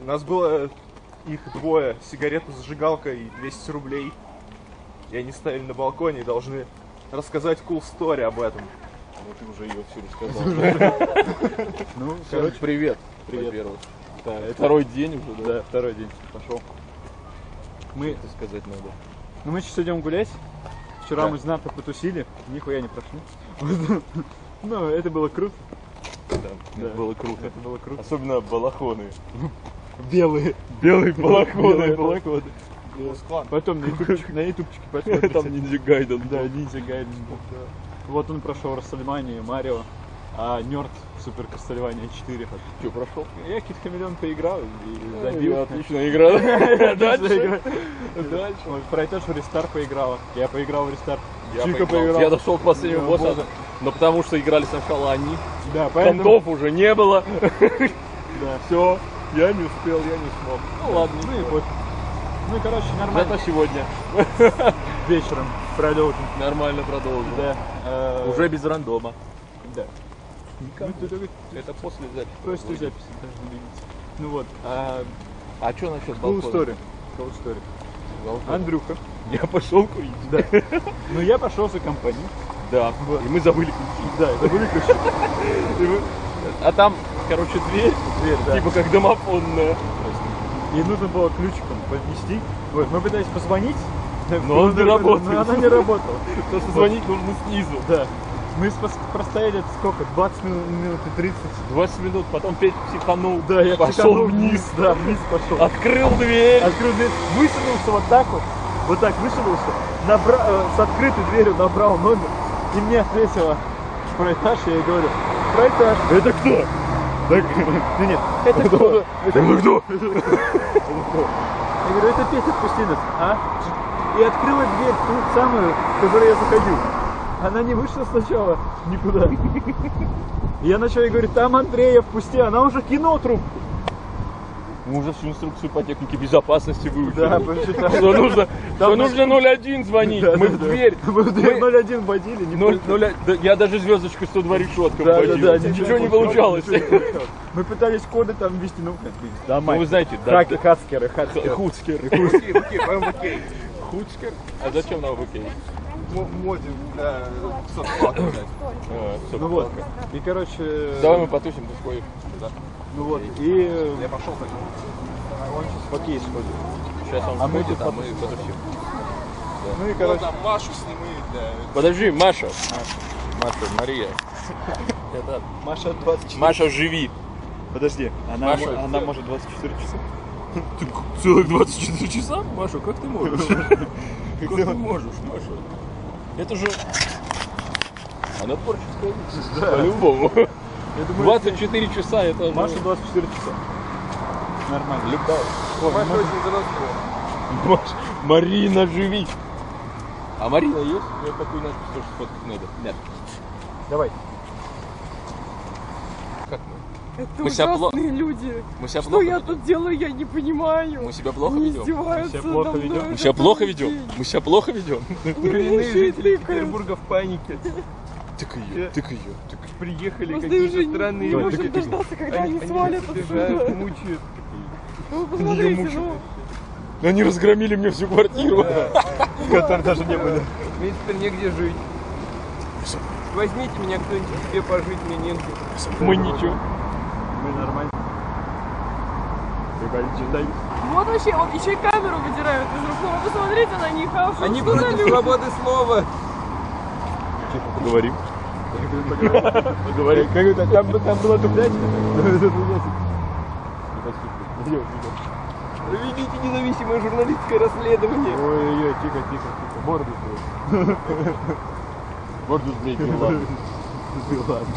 У нас было их двое, сигарету, зажигалка и 200 рублей. И они стояли на балконе и должны рассказать cool story об этом. Вот ты уже ее всю рассказал. Ну, короче, привет. Привет. Во-первых. да, это Второй день уже, да? да, второй день пошел. Мы, Это сказать надо. ну, мы сейчас идем гулять. Вчера Да. мы знатно потусили, нихуя не прошли. Ну, это было круто. Да, Да. это было круто. Это было круто. Особенно балахоны. Белые. Белые балахоны. Белые балахоны. Москлан. Потом на ютубчике посмотрите. Там Ниндзя Гайден. Да, Ниндзя Гайден. Вот он прошел Расстальманию, Марио, а Нёрд Супер Кастельвания 4. Что, прошел? Я Кит Хамелеон поиграл и забил. Отлично играл. Дальше. Дальше. Про это, что Рестар поиграла. Я поиграл в Рестар. Я Чика поиграл. поиграл. Я дошел к последнему Босса. боссу, но потому что играли сначала они. Да, поэтому... Понтов уже не было. Да. Все, я не успел, я не смог. Ну ладно, Ну и вот. Ну и короче, нормально. зато сегодня Вечером продолжим. нормально продолжим. Да. Уже без рандома. Да. Это после записи. Просто записи должны видеть. Ну вот. А что насчет Cool балкона? story. Cool story. Балкон. Андрюха. Я пошел курить. Да. Ну я пошел за компанию. Да. Вот. И мы забыли ключи. Да, это были ключи. А там, короче, дверь, Дверь, да. типа как домофонная. И нужно было ключиком поднести. Вот, мы пытались позвонить. Но он не работает. Но она не работала. Потому что звонить нужно снизу. Да. Мы простояли сколько? 20 минут и 30. 20 минут, потом Петя психанул. Да, я пошел психанул вниз. Да, вниз пошел. Открыл дверь. Открыл дверь, высунулся вот так вот. Вот так высунулся. С открытой дверью набрал номер. И мне ответила про этаж. Я ей говорю, про этаж. Это кто? Так, ну нет, это кто? Это кто? Я говорю, это Петя, отпусти нас, а? И открыла дверь, ту самую, в которую я заходил. Она не вышла сначала никуда. Я начал ей говорить, там Андрея, впусти. Она уже кинула трубку. Мы уже всю инструкцию по технике безопасности выучили. Да, почитали. Что нужно 01 звонить. Да, Мы да, в да. дверь. Мы в дверь 01 водили. не 0, да, я даже звездочку 102 решетком Да, водил. да, да, Ничего не получалось. ничего не получалось. Мы пытались коды там ввести, ну, Ну вы знаете, да. хацкеры. Хуцкер. Окей. Хуцкер? А зачем нам ВК? Модим для соцплаты, блядь. Ну вот, и короче... Давай мы потусим, ты сходишь. Ну вот, и Я пошел так. он сейчас в хоккей сходит. Сейчас он А мы сходит, тут а мы потусим. Ну и короче... Там Машу сними для... Подожди, Маша. Маша, Мария. Это Маша 24... Маша, живи. Подожди, она Маша, может 24 часа? Ты целых 24 часа? Маша, как ты можешь? Как ты можешь, Маша? Это же... Она творческая личность. По-любому. Я думаю, 24 часа это... Маша 24 часа. Нормально. Любая. Маша очень взрослая. Маша, Марина, живи. А Марина есть? Я такую надпись тоже сфоткать надо. Нет. Давай. Как мы? Это Мы себя ужасные люди. Мы себя Что плохо я ведем? тут делаю, я не понимаю. Мы себя плохо Они ведем? издеваются Мы себя плохо надо ведем? мной Мы себя каждый плохо ведем? день. Мы себя плохо ведем? Коренные Еще и жители тыкают. Петербурга в панике. Тык ее, тык ее, тык. Приехали Просто какие-то уже странные не люди. можем дождаться, когда они свалят обижают, отсюда. мучают. Вы посмотрите, ну. Они разгромили мне всю квартиру. В которой даже не были. Мне теперь негде жить. Возьмите меня кто-нибудь к себе пожить, мне негде. Мы ничего. Мы нормально. Прикольно, читай. Вот вообще, вот еще и камеру выдирают из рук. Ну, вы посмотрите на них, а что Они что за против люди? свободы слова. Поговорим. Поговорим. Как это, там была дуплячка? Проведите независимое журналистское расследование. Ой-ой-ой, тихо. Морду сбрось. Морду сбрей, ну ладно. Ладно.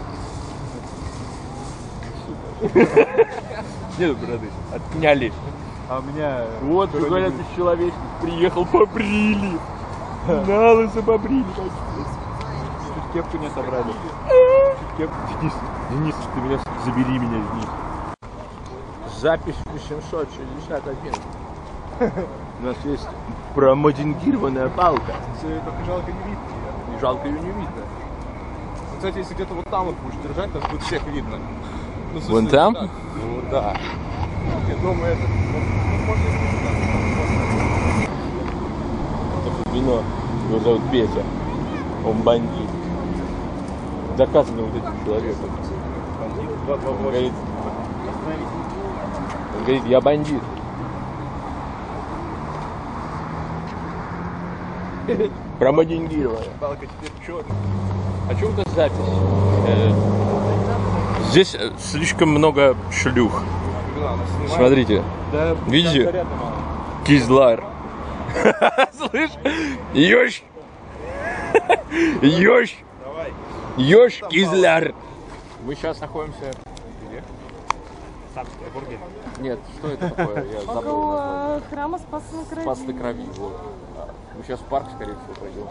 Нету бороды. Отняли. А у меня... Вот, говорят, из человечек приехал, побрили. На лысо побрили. Чуть кепку не отобрали. Кепку. Денис, ты меня забери меня, Денис. Запись 861. У нас есть промодингированная палка. Только жалко не видно. И жалко ее не видно. Кстати, если где-то вот там вот будешь держать, нас будет всех видно. Ну, в смысле, Вон там? так. Ну да. по-любому это. Это вино. Его зовут Петя. Он бандит. Доказано вот этим человеком. Он говорит, я бандит. Промодингировали. Балка теперь черный. О чем это запись? Здесь слишком много шлюх. Смотрите. Да, Видите? заряда мало. Кизлар. Слышь? Ёж! Ёж! Давай. Ёж, кизляр! Мы сейчас находимся... Где? Самская бургер. Нет, что это такое? Я забыл название. Около храма Спаса на Крови. Спас на Крови. Вот. Мы сейчас в парк, скорее всего, пойдем.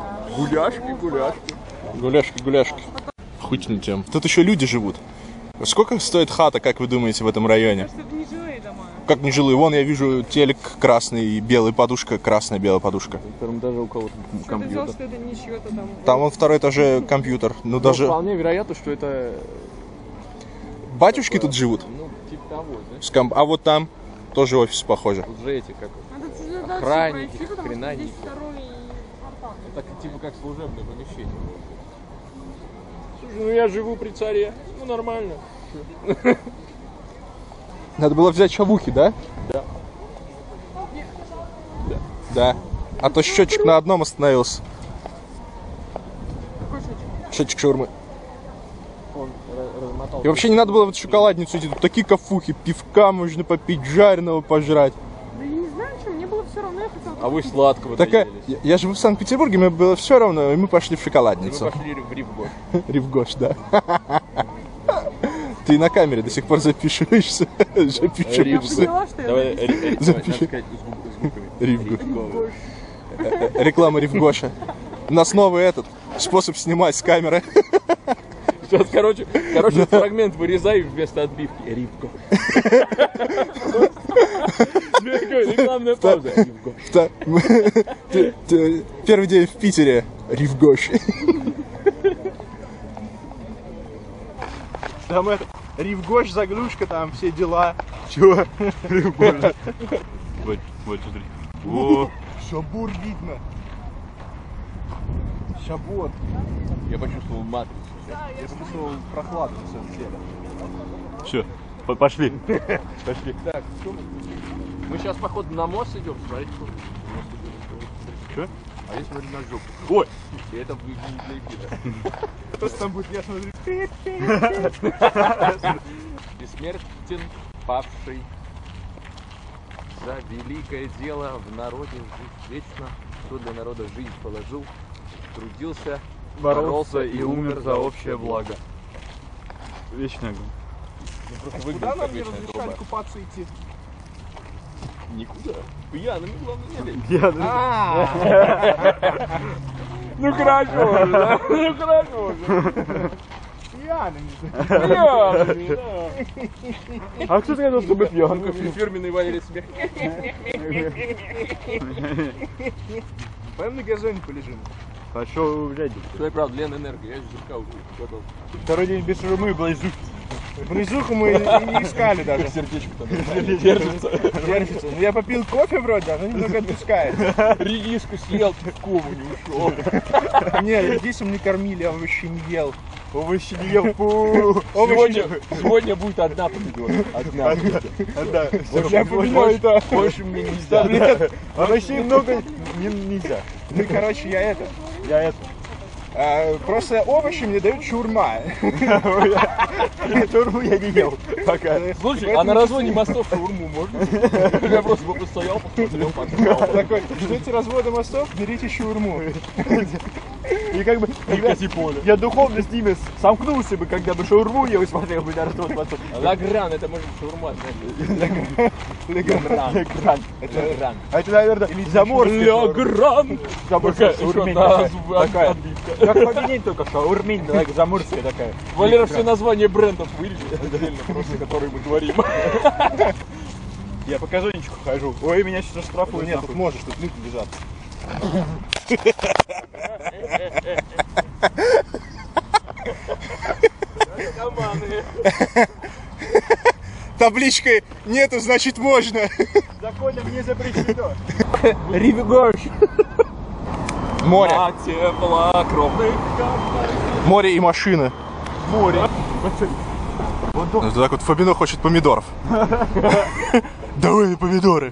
Гуляшки. Гуляшки. Охуительная тема. Тут еще люди живут. Сколько стоит хата, как вы думаете, в этом районе? Чтобы не жилые дома. Как не жилые? Вон я вижу телек красный и белая подушка, красная белая подушка. На втором этаже у кого-то Что ты взял, компьютер. что это не чье-то там. Там вон второй этаже компьютер. Ну даже Вполне вероятно, что это... батюшки тут живут. Ну, типа того, да? А вот там тоже офис похоже. Вот же эти, как... Надо сюда дальше Охранники, пройти, потому что хрена здесь нет. второй квартал. Так, типа как служебное помещение. Слушай, ну я живу при царе. Ну нормально. Надо было взять шавухи, да? Да. Да. А то счетчик на одном остановился. Какой счетчик? Счетчик шаурмы. Он размотал. И вообще не надо было в эту шоколадницу идти. Тут такие кафухи, пивка можно попить, жареного пожрать. Да я не знаю, что, мне было все равно, я хотела... А вы сладкого Такая, доелись. я живу в Санкт-Петербурге, мне было все равно, и мы пошли в Вы шоколадницу. пошли в Ривгош. Ривгош, да. Ты на камере до сих пор запишешься. Я Запишешься. поняла, что я Давай, написала. Запиши. надо сказать с буквами. Ривгош. Реклама Ривгоша. У нас новый способ снимать с камеры. Сейчас, короче, этот фрагмент вырезай вместо отбивки. Ривгош. Рекламная пауза. Ривгош. Первый день в Питере. Ривгош. Там Ривгош, заглушка, там все дела. Чего? Ривгош. Вот, смотри. О, Шабур видно. Шабур. я почувствовал матрицу. Я почувствовал прохладу на самом деле. Все, пошли. Пошли. Так, что мы? Мы сейчас, походу, на мост идем. Смотрите, что? А если смотри на жопу? Ой! И это будет не для эфира. Просто там будет, я смотрю. Бессмертен павший за великое дело в народе жить вечно, кто для народа жизнь положил, трудился, боролся и умер за общее благо. Вечный огонь. Просто Куда выглядит нам как не вечная разрешали труба. купаться идти? Никуда. Пьяными, главное, не лезть. Ну хорошо же, да? Ну хорошо же. Пьяными. Пьяными, да. А кто сказал, что мы пьян? Только фирменный Валерий смех. Пойдем на газоне полежим. А что, блядь? Что правда, Лен Энерго, я же зеркал готов. Второй день без шурмы, блайзук. Близуху мы не искали даже. Сердечко там держится. Держится. Ну я попил кофе вроде, оно немного отпускает. Редиску съел, в кому не ушел. Не, редисом не кормили, я овощи не ел. Овощи не ел, фу. Сегодня будет одна помидора. Одна. Я помидор это. Больше мне нельзя. Нет, Овощей много нельзя. ну короче, я это. Я это. Просто овощи мне дают шаурма. Шаурму я не ел пока. Слушай, а на разводе мостов шаурму можно? Я просто бы постоял, посмотрел, пожрал. Такой, ждете развода мостов, берите шаурму. И как бы я духовно с ними сомкнулся бы, когда бы шаурму ел и смотрел бы на развод мостов. Лагран, это может шаурма, знаешь. Лагран. Лагран. А это, наверное, заморская шаурма. Лагран! Заморская Такая, шаурмень еще такая. отбивка. Как континент только шаурмень, заморская такая. Валера все названия брендов вырежет отдельно, просто которые мы творим. Я по газончику хожу. Ой, меня сейчас штрафуют. Нет, тут можешь, тут люди лежат. табличкой нету, значит можно. Законом не запрещено. Ревигош. Море. На теплокровных Море и машины. Море. Вот так вот Фабино хочет помидоров. Давай помидоры.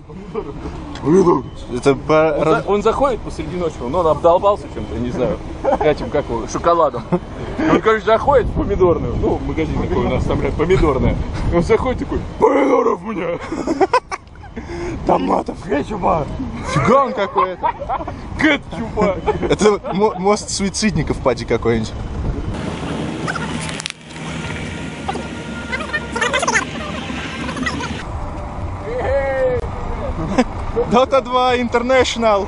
Это Он заходит посреди ночи, он обдолбался чем-то, я не знаю, этим, как его, шоколадом. Он, короче, заходит в помидорную, ну, магазин такой у нас там, блядь, помидорная. Он заходит такой, помидоров мне! томатов. Кетчупа. Фига он какой-то. Кетчупа! Это мост суицидников, пади какой-нибудь. Dota 2 International.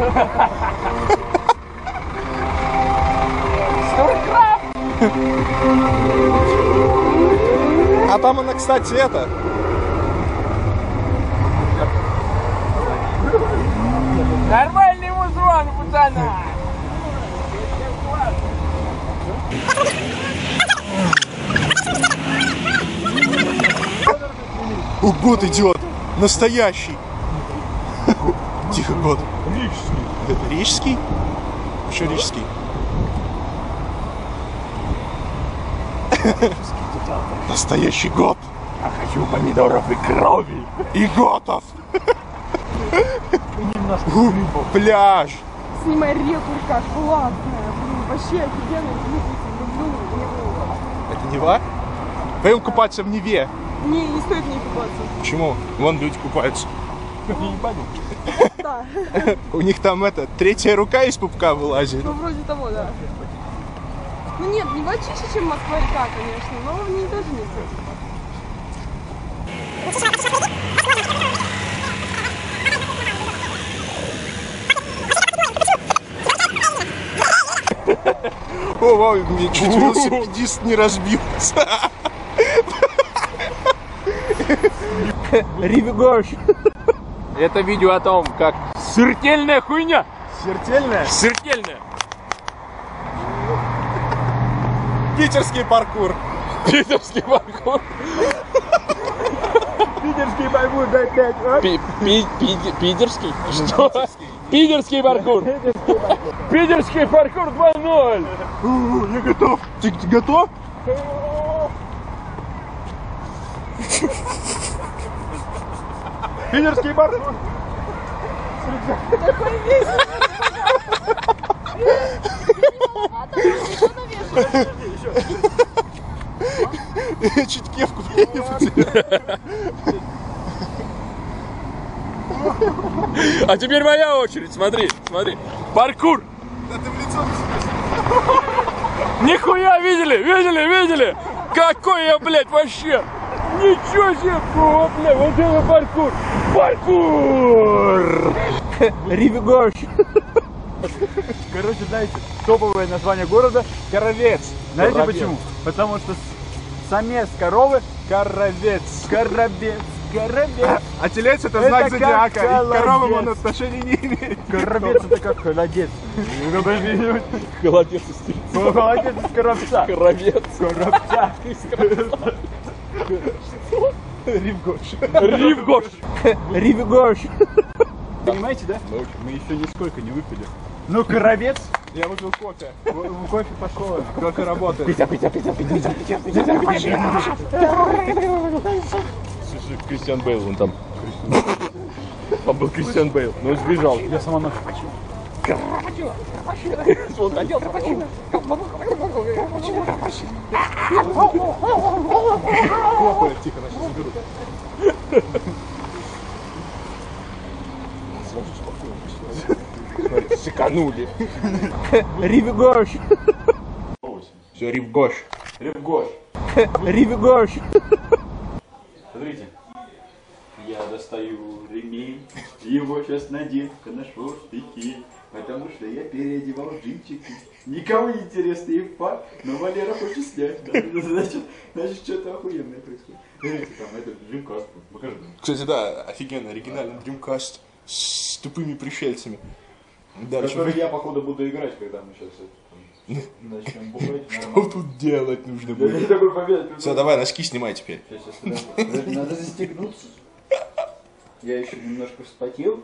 А там она, кстати, это... Нормальный музон, пацана! О, год идет! Настоящий! Тихо, год. Рижский. Это рижский? Еще рижский. Настоящий год. Я хочу помидоров и крови. И готов. Пляж. Снимай реку, река классная. Блин, вообще офигенно. Люблю. Это Нева? Пойдем купаться в Неве. Не стоит мне купаться. Почему? Вон люди купаются. Да. У них там это, третья рука из пупка вылазит. Ну, вроде того, да. Ну нет, не чище, чем Москва-река, конечно, но в ней тоже не стоит. О, вау, мне чуть велосипедист не разбился. Ревигош. Это видео о том, как смертельная хуйня! Смертельная? Смертельная! Питерский паркур. Питерский паркур! Питерский паркур, дай 5. Питерский? Что? Питерский паркур! Питерский паркур 2.0! Я готов. Ты готов? Питерский паркур. Такой веселый. Я чуть кепку не потерял. А теперь моя очередь, смотри, смотри. Паркур! Ты в лицо Нихуя, видели? Какой я, блядь, вообще! Ничего себе! О, блядь, вот это паркур! Паркур! Ревигош. Короче, знаете, топовое название города — Коровец. Знаете Коровец. почему? Потому что самец коровы — Коровец. Коровец. Коровец. А телец это Это знак как зодиака. И к коровам холодец. он отношения не имеет. Коровец — это как холодец. Ну, подожди. Холодец из тельца. Ну, холодец из коровца. Коровец. Коровца. Ривгош. Ривгош. Ревигош. Понимаете, да? Мы еще нисколько не выпили. Ну, коровец. Я выпил кофе. Кофе пошел. Кофе работает. Слушай, Кристиан Бейл, вон там. Там был Кристиан Бейл, но он сбежал. Я сама ночью хочу. Хлопает, тихо, значит, заберут. Секанули. Ревигош. Все, Ривгош. Ривгош. Ревигош. Смотрите, я достаю ремень, его сейчас надеть-ка на шортики, потому что я переодевал джинчики. Никому не интересный факт, но Валера хочет снять. Да? Значит, что-то охуенное происходит. Смотрите, там этот Dreamcast, покажи. Кстати, да, офигенно, оригинальный Dreamcast с тупыми пришельцами. Дальше. Который я, походу, буду играть, когда мы сейчас Начнем бухать. Что тут делать нужно Я будет? такой победа. Все, давай, носки снимай теперь. Сейчас, подожди, надо застегнуться. Я еще немножко вспотел.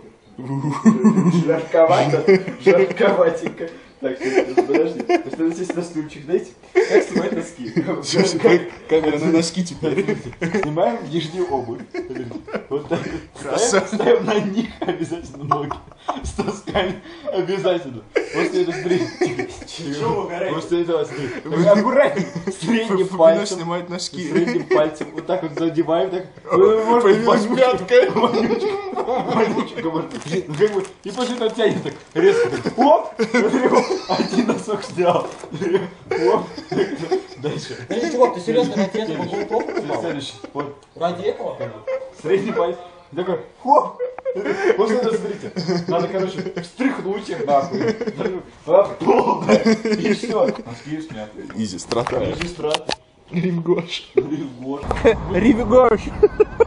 Жарковатенько. Так, подожди. Просто сесть на стульчик, дайте. Как снимать носки? Камера на носки теперь. Снимаем нижнюю обувь. Вот так. Ставим на них обязательно ноги. С тосками обязательно. После этого смотри. После этого смотри. Аккуратненько. Средним пальцем. Снимать носки. Средним пальцем. Вот так вот задеваем. Так. Может, пяткой. вонючка, может. Ну как бы. И после этого тянет так. Резко так. Оп! Один носок снял. Оп! Дальше. Подожди, чувак, ты серьезно ради этого GoPro покупал? Следующий. Вот. Ради этого? Средний палец. Такой, хоп! После этого, смотрите, надо, короче, встряхнуть их нахуй. Полное. И все. Носки сняты. Изи, страта. Регистрат. Римгош. Ревгош. Ривигош.